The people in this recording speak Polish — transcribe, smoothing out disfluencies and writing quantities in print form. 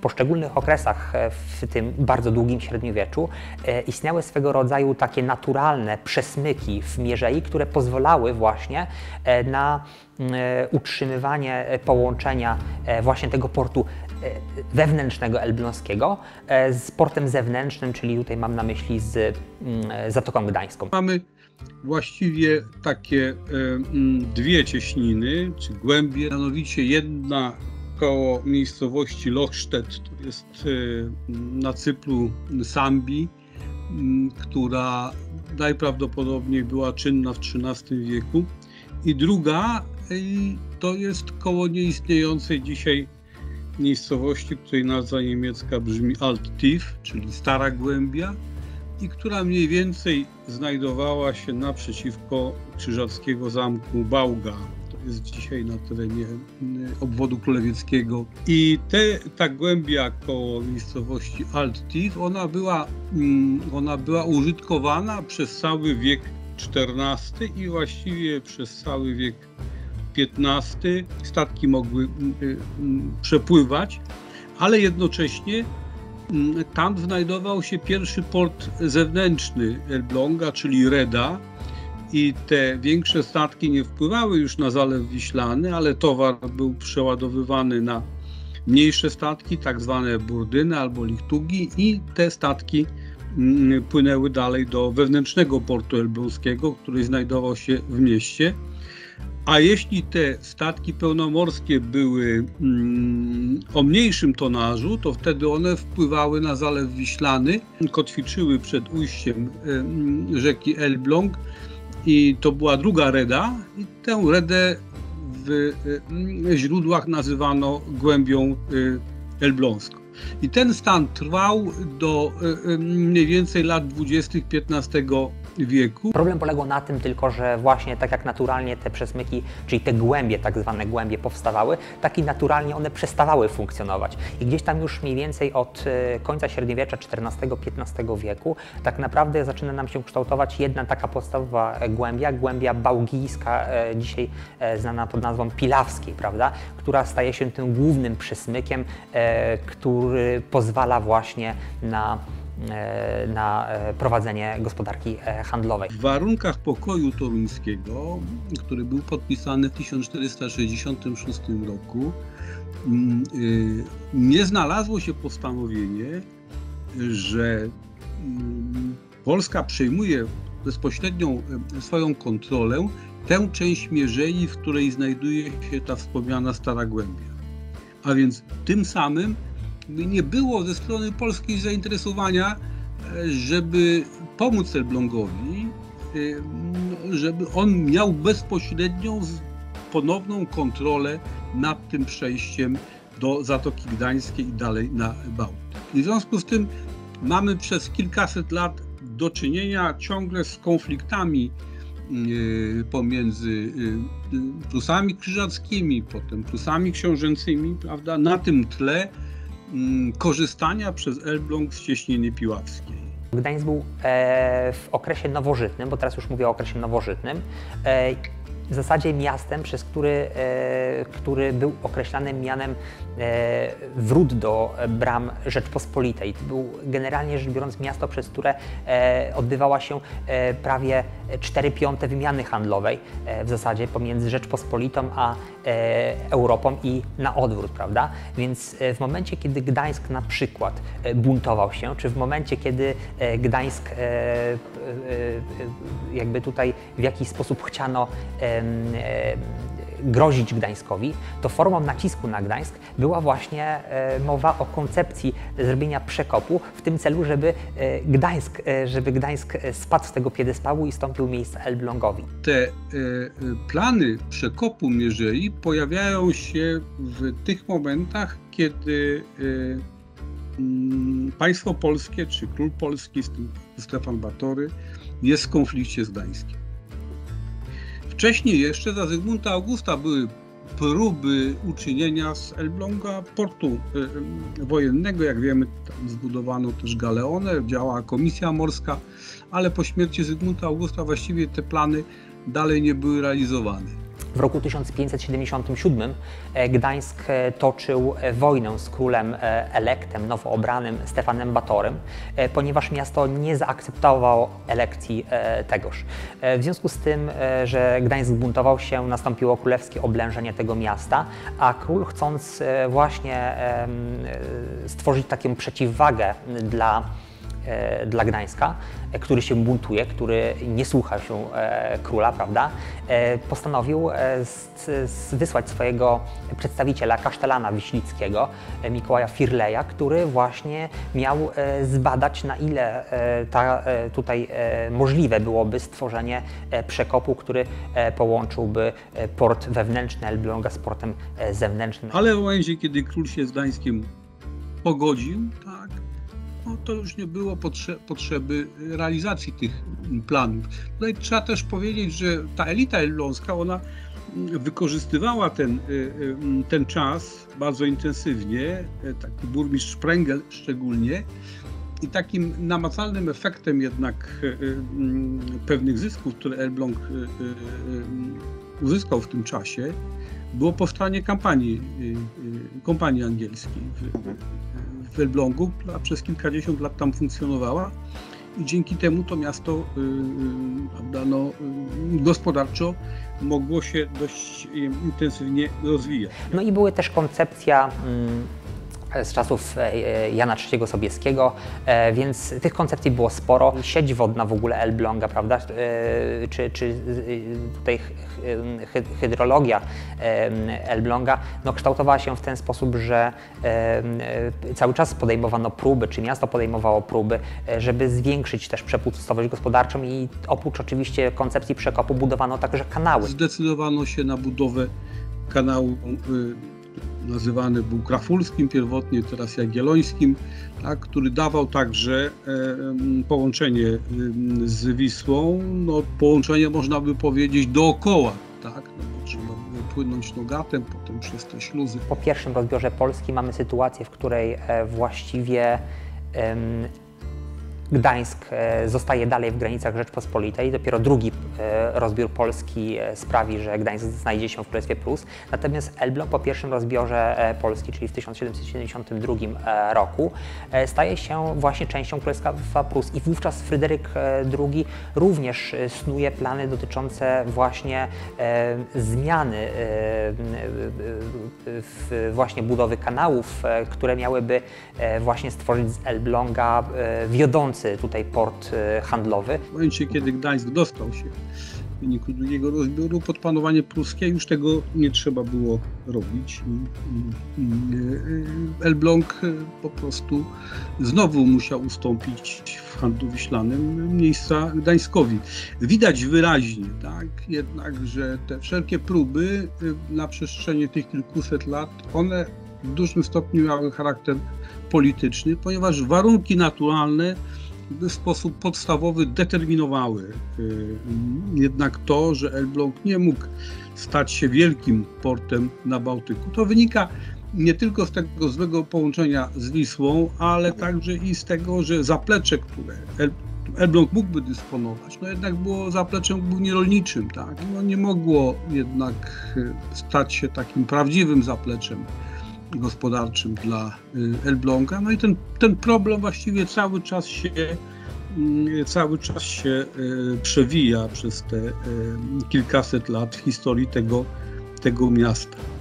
poszczególnych okresach w tym bardzo długim średniowieczu istniały swego rodzaju takie naturalne przesmyki w mierzei, które pozwalały właśnie na utrzymywanie połączenia właśnie tego portu wewnętrznego elbląskiego z portem zewnętrznym, czyli tutaj mam na myśli z Zatoką Gdańską. Mamy właściwie takie dwie cieśniny, czy głębie, mianowicie jedna koło miejscowości Lochstedt, to jest na cyplu Sambii, która najprawdopodobniej była czynna w XIII wieku, i druga to jest koło nieistniejącej dzisiaj miejscowości, której nazwa niemiecka brzmi Alt-Tief, czyli Stara Głębia, i która mniej więcej znajdowała się naprzeciwko krzyżackiego zamku Bauga. To jest dzisiaj na terenie obwodu królewieckiego. I ta głębia koło miejscowości Alt-Tief, ona była użytkowana przez cały wiek XIV i właściwie przez cały wiek XV. Statki mogły przepływać, ale jednocześnie tam znajdował się pierwszy port zewnętrzny Elbląga, czyli Reda, i te większe statki nie wpływały już na Zalew Wiślany, ale towar był przeładowywany na mniejsze statki, tak zwane burdyny albo lichtugi, i te statki płynęły dalej do wewnętrznego portu elbląskiego, który znajdował się w mieście. A jeśli te statki pełnomorskie były o mniejszym tonażu, to wtedy one wpływały na Zalew Wiślany, kotwiczyły przed ujściem rzeki Elbląg, i to była druga Reda, i tę Redę w źródłach nazywano Głębią Elbląską. I ten stan trwał do mniej więcej lat 20. XV wieku. Problem polegał na tym tylko, że właśnie tak jak naturalnie te przesmyki, czyli te głębie, tak zwane głębie powstawały, tak i naturalnie one przestawały funkcjonować. I gdzieś tam już mniej więcej od końca średniowiecza XIV-XV wieku tak naprawdę zaczyna nam się kształtować jedna taka podstawowa głębia, głębia bałgijska, dzisiaj znana pod nazwą Pilawskiej, prawda, która staje się tym głównym przesmykiem, który pozwala właśnie na prowadzenie gospodarki handlowej. W warunkach pokoju toruńskiego, który był podpisany w 1466 roku, nie znalazło się postanowienie, że Polska przejmuje bezpośrednią swoją kontrolę tę część mierzei, w której znajduje się ta wspomniana Stara Głębia. A więc tym samym nie było ze strony polskiej zainteresowania, żeby pomóc Elblągowi, żeby on miał bezpośrednią, ponowną kontrolę nad tym przejściem do Zatoki Gdańskiej i dalej na Bałtyk. I w związku z tym mamy przez kilkaset lat do czynienia ciągle z konfliktami pomiędzy Prusami krzyżackimi, potem Prusami książęcymi, prawda, na tym tle korzystania przez Elbląg z cieśniny piławskiej. Gdańsk był w okresie nowożytnym, bo teraz już mówię o okresie nowożytnym, w zasadzie miastem, który był określany mianem wrót do bram Rzeczpospolitej. To był generalnie rzecz biorąc miasto, przez które odbywała się prawie 4/5 wymiany handlowej w zasadzie pomiędzy Rzeczpospolitą a Europą i na odwrót, prawda? Więc w momencie, kiedy Gdańsk na przykład buntował się, czy w momencie, kiedy Gdańsk jakby tutaj w jakiś sposób chciano grozić Gdańskowi, to formą nacisku na Gdańsk była właśnie mowa o koncepcji zrobienia przekopu w tym celu, żeby Gdańsk spadł z tego piedestału i stąpił miejsce Elblągowi. Te plany przekopu mierzei pojawiają się w tych momentach, kiedy państwo polskie, czy król polski, Stefan Batory, jest w konflikcie z Gdańskiem. Wcześniej jeszcze za Zygmunta Augusta były próby uczynienia z Elbląga portu wojennego. Jak wiemy, tam zbudowano też galeonę, działała komisja morska, ale po śmierci Zygmunta Augusta właściwie te plany dalej nie były realizowane. W roku 1577 Gdańsk toczył wojnę z królem elektem, nowo obranym Stefanem Batorym, ponieważ miasto nie zaakceptowało elekcji tegoż. W związku z tym, że Gdańsk zbuntował się, nastąpiło królewskie oblężenie tego miasta, a król, chcąc właśnie stworzyć taką przeciwwagę dla Gdańska, który się buntuje, który nie słucha się króla, prawda, postanowił wysłać swojego przedstawiciela, kasztelana wiślickiego, Mikołaja Firleja, który właśnie miał zbadać, na ile tutaj możliwe byłoby stworzenie przekopu, który połączyłby port wewnętrzny Elbląga z portem zewnętrznym. Ale w momencie, kiedy król się z Gdańskiem pogodził, tak, no to już nie było potrzeby realizacji tych planów. Tutaj trzeba też powiedzieć, że ta elita elbląska, ona wykorzystywała ten czas bardzo intensywnie, taki burmistrz Sprengel szczególnie, i takim namacalnym efektem jednak pewnych zysków, które Elbląg uzyskał w tym czasie, było powstanie kompanii angielskiej w Elblągu, która przez kilkadziesiąt lat tam funkcjonowała i dzięki temu to miasto gospodarczo mogło się dość intensywnie rozwijać. No i były też koncepcja z czasów Jana III Sobieskiego, więc tych koncepcji było sporo. Sieć wodna w ogóle Elbląga, prawda, czy tutaj hydrologia Elbląga, no, kształtowała się w ten sposób, że cały czas podejmowano próby, czy miasto podejmowało próby, żeby zwiększyć też przepustowość gospodarczą i oprócz oczywiście koncepcji przekopu budowano także kanały. Zdecydowano się na budowę kanału, nazywany był Krafulskim pierwotnie, teraz Jagiellońskim, tak, który dawał także połączenie z Wisłą, no, połączenie można by powiedzieć dookoła, tak, no, bo trzeba było płynąć Nogatem, potem przez te śluzy. Po pierwszym rozbiorze Polski mamy sytuację, w której właściwie Gdańsk zostaje dalej w granicach Rzeczpospolitej. Dopiero drugi rozbiór Polski sprawi, że Gdańsk znajdzie się w Królestwie Prus. Natomiast Elbląg po pierwszym rozbiorze Polski, czyli w 1772 roku, staje się właśnie częścią Królestwa Prus. I wówczas Fryderyk II również snuje plany dotyczące właśnie zmiany właśnie budowy kanałów, które miałyby właśnie stworzyć z Elbląga wiodący tutaj port handlowy. W momencie, kiedy Gdańsk dostał się w wyniku drugiego rozbioru pod panowanie pruskie, już tego nie trzeba było robić. Elbląg po prostu znowu musiał ustąpić w handlu wiślanym miejsca Gdańskowi. Widać wyraźnie, tak, jednak, że te wszelkie próby na przestrzeni tych kilkuset lat, one w dużym stopniu miały charakter polityczny, ponieważ warunki naturalne w sposób podstawowy determinowały jednak to, że Elbląg nie mógł stać się wielkim portem na Bałtyku. To wynika nie tylko z tego złego połączenia z Wisłą, ale także i z tego, że zaplecze, które Elbląg mógłby dysponować, no jednak było zapleczem głównie rolniczym, tak? No nie mogło jednak stać się takim prawdziwym zapleczem gospodarczym dla Elbląga. No i ten problem właściwie cały czas się przewija przez te kilkaset lat w historii tego miasta.